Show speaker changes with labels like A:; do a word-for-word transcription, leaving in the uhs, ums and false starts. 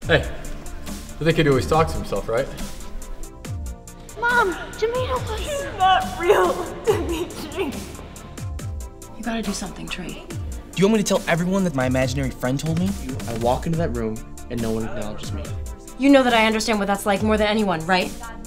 A: Hey, I think he'd always talk to himself, right?
B: Mom, Jemina,
C: he's not real, Dimitri.
B: You gotta do something, Trey.
D: Do you want me to tell everyone that my imaginary friend told me? I walk into that room and no one acknowledges me.
B: You know that I understand what that's like more than anyone, right?